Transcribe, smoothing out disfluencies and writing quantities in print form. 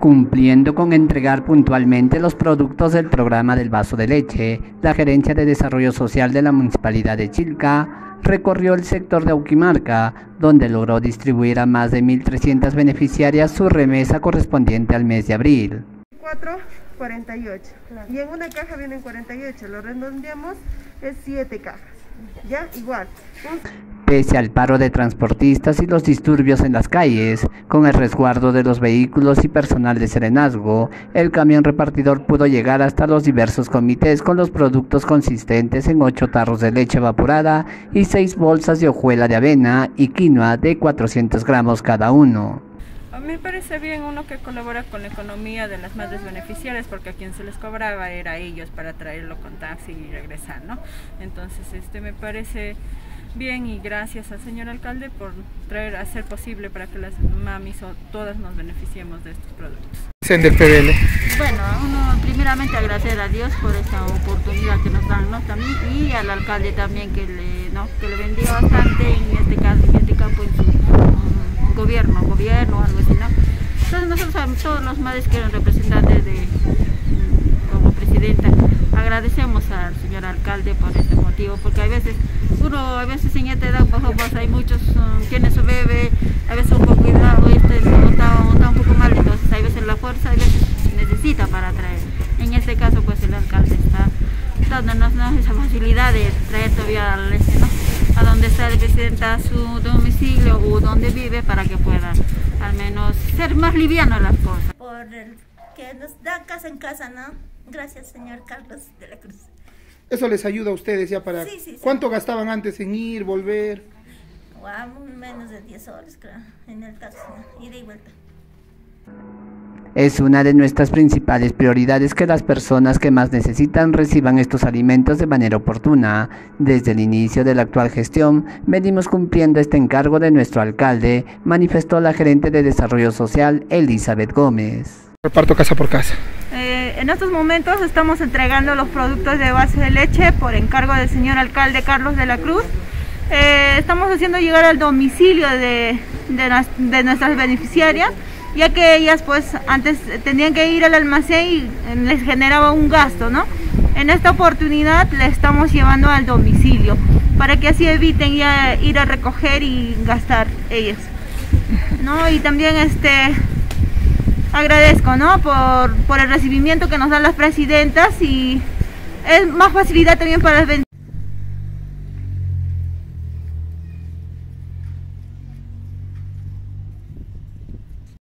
Cumpliendo con entregar puntualmente los productos del programa del vaso de leche, la Gerencia de Desarrollo Social de la Municipalidad de Chilca recorrió el sector de Auquimarca, donde logró distribuir a más de 1.300 beneficiarias su remesa correspondiente al mes de abril. 4,48, y en una caja vienen 48, lo redondeamos, es 7 cajas, ya, igual. Pese al paro de transportistas y los disturbios en las calles, con el resguardo de los vehículos y personal de serenazgo, el camión repartidor pudo llegar hasta los diversos comités con los productos consistentes en 8 tarros de leche evaporada y 6 bolsas de hojuela de avena y quinoa de 400 gramos cada uno. A mí me parece bien uno que colabora con la economía de las madres beneficiarias, porque a quien se les cobraba era a ellos para traerlo con taxi y regresar, ¿no? Entonces me parece bien, y gracias al señor alcalde por hacer posible para que las mamis o todas nos beneficiemos de estos productos. Bueno, uno primeramente agradecer a Dios por esta oportunidad que nos dan, ¿no? También, y al alcalde también que le bendiga bastante en este campo en su gobierno, algo así, ¿no? Entonces nosotros, todos los madres que eran representantes como presidenta, agradecemos al señor alcalde por este motivo, porque a veces en esta edad, por ejemplo, hay muchos, tiene su bebé, a veces un poco cuidado, está un poco mal, entonces a veces la fuerza, a veces necesita para traer. En este caso, pues el alcalde está dándonos, ¿no?, esa facilidad de traer todavía a donde está el presidente, a su domicilio o donde vive, para que pueda al menos ser más liviano las cosas. Por el que nos da casa en casa, ¿no? Gracias, señor Carlos de la Cruz. ¿Eso les ayuda a ustedes ya para...? Sí. ¿Cuánto gastaban antes en ir, volver? Menos de 10 soles, creo, en el caso, ¿no? Ida y vuelta. Es una de nuestras principales prioridades que las personas que más necesitan reciban estos alimentos de manera oportuna. Desde el inicio de la actual gestión, venimos cumpliendo este encargo de nuestro alcalde, manifestó la gerente de Desarrollo Social, Elizabeth Gómez. Reparto casa por casa. En estos momentos estamos entregando los productos de base de leche por encargo del señor alcalde Carlos de la Cruz. Estamos haciendo llegar al domicilio de nuestras beneficiarias, ya que ellas pues antes tenían que ir al almacén y les generaba un gasto, ¿no? En esta oportunidad le estamos llevando al domicilio, para que así eviten ya ir a recoger y gastar ellas, ¿no? Y también agradezco, ¿no?, por el recibimiento que nos dan las presidentas, y es más facilidad también para las